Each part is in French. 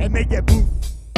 and make it move.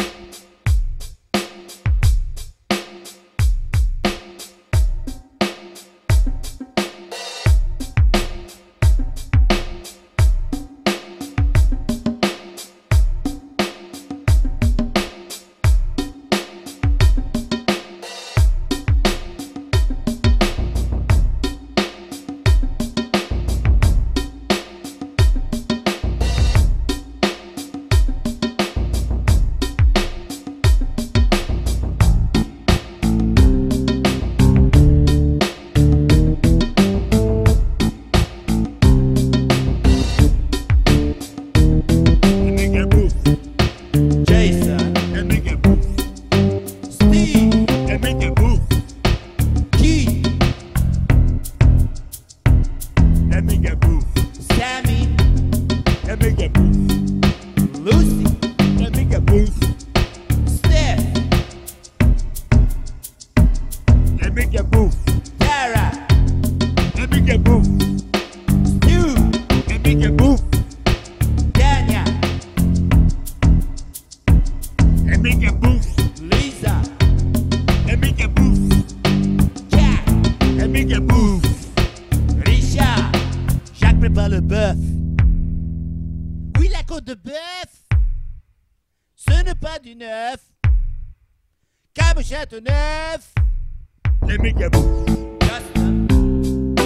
Neuf. Let me get move. Justin,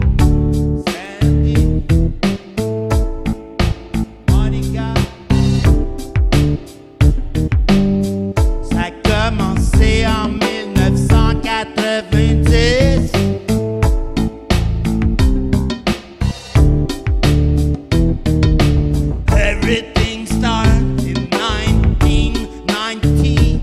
Sandy, Monica. Ça a commencé en 1990. Everything started in 1990.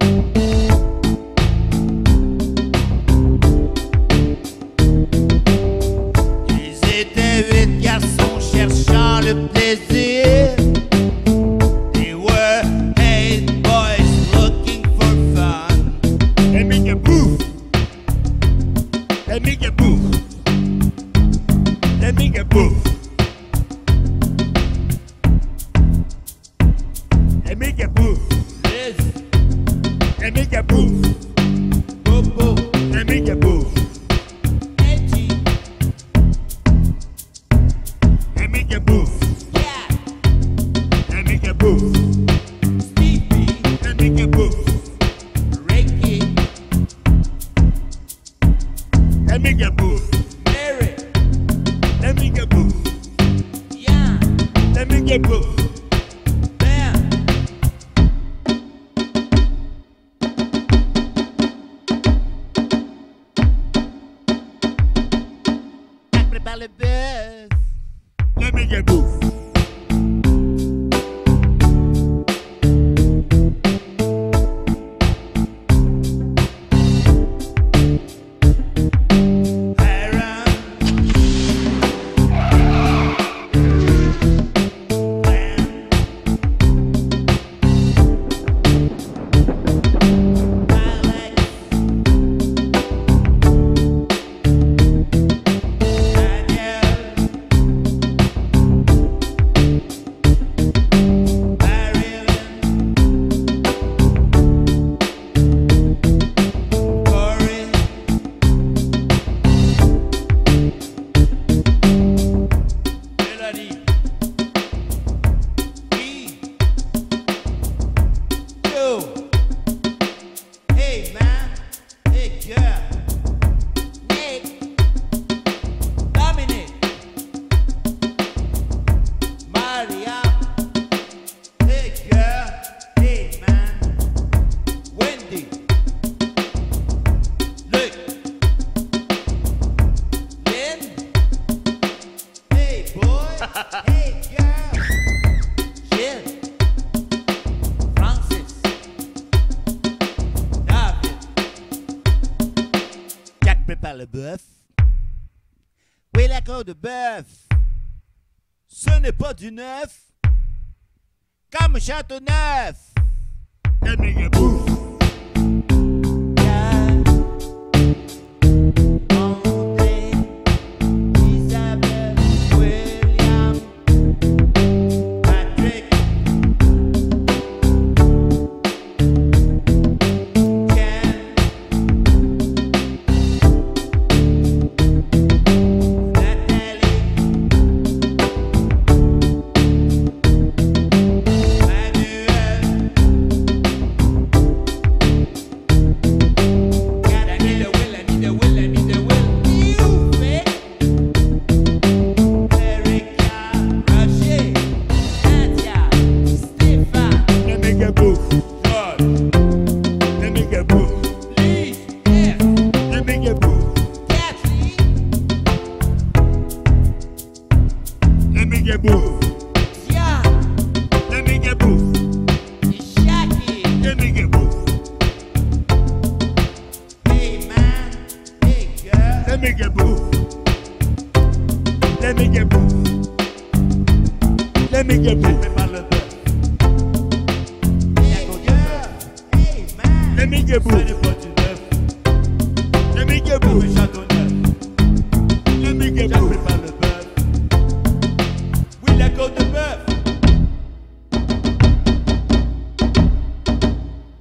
Le plaisir. They were 8 boys looking for fun. Let me get move. Let me get move. Let me get move. Let me get move. Liz. Let me get move. Bobo. Let me get move. Edgy. Let me get move. Let me get move. Stevie. Let me get move. Ricky. Let me get move. Mary. Let me get move. Yeah. Let me get move. Ben. Prépare le buzz. Let me get move. Prépare le bœuf. Oui, la côte de bœuf. Ce n'est pas du neuf. Comme Châteauneuf. Let me get move. Ce n'est pas du neuf. Comme un château neuf. Jack prépare le bœuf. Oui, la côte de bœuf.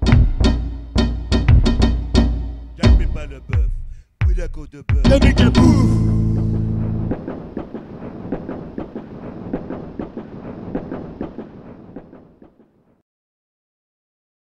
Jack prépare le bœuf. Oui, la côte de bœuf.